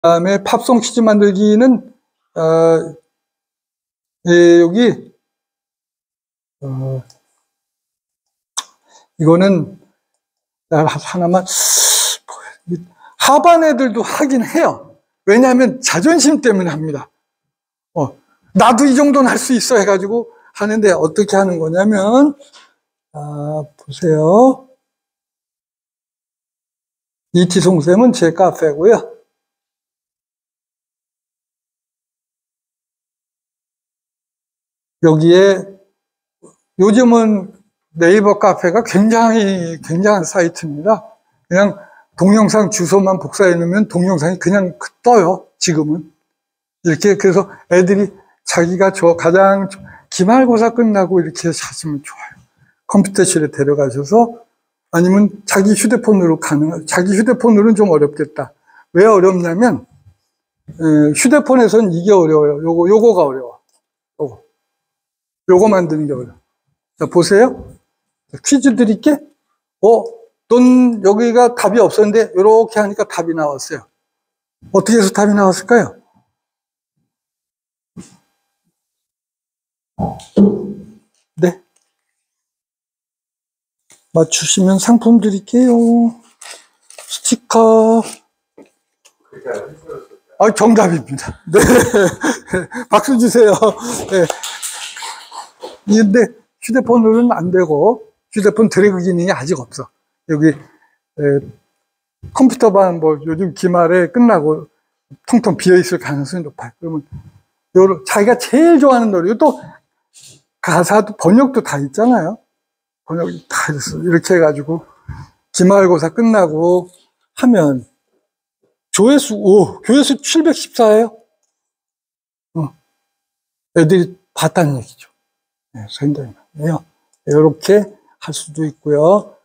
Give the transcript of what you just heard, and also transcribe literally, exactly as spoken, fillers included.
다음에 팝송 퀴즈 만들기는, 어, 예, 여기, 어, 이거는, 하나만, 하반 애들도 하긴 해요. 왜냐하면 자존심 때문에 합니다. 어, 나도 이 정도는 할 수 있어 해가지고 하는데 어떻게 하는 거냐면, 아, 보세요. 이티송쌤은 제 카페고요. 여기에 요즘은 네이버 카페가 굉장히 굉장한 사이트입니다. 그냥 동영상 주소만 복사해 놓으면 동영상이 그냥 떠요. 지금은 이렇게. 그래서 애들이 자기가 저 가장 기말고사 끝나고 이렇게 하시면 좋아요. 컴퓨터실에 데려가셔서, 아니면 자기 휴대폰으로 가능한, 자기 휴대폰으로는 좀 어렵겠다. 왜 어렵냐면 휴대폰에서는 이게 어려워요. 요거 요거가 어려워. 요거 요거 만드는 게 어려워. 자, 보세요. 퀴즈 드릴게. 어, 넌 여기가 답이 없었는데 이렇게 하니까 답이 나왔어요. 어떻게 해서 답이 나왔을까요? 네. 맞추시면 상품 드릴게요. 스티커. 아, 정답입니다. 네. 박수 주세요. 네. 근데 휴대폰으로는 안 되고, 휴대폰 드래그 기능이 아직 없어. 여기 에, 컴퓨터반 뭐 요즘 기말에 끝나고 텅텅 비어 있을 가능성이 높아요. 그러면 요런 자기가 제일 좋아하는 노래, 또 가사도 번역도 다 있잖아요. 번역이 다 있어. 이렇게 해가지고 기말고사 끝나고 하면 조회수, 오, 조회수 칠백십사예요. 어. 애들이 봤다는 얘기죠. 네, 상당히 많아요. 이렇게 할 수도 있고요.